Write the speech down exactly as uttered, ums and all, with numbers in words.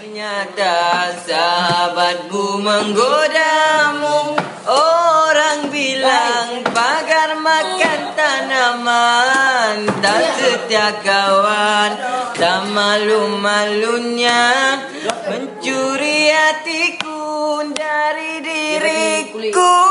Ternyata sahabatmu menggodamu. Orang bilang pagar makan tanaman. Tak setia kawan, tak malu-malunya mencuri hatiku dari diriku.